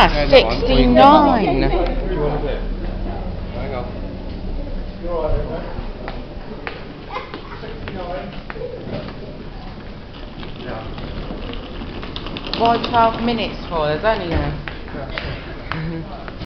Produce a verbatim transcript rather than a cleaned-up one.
Ah, sixty-nine. Why twelve minutes for? There's only a...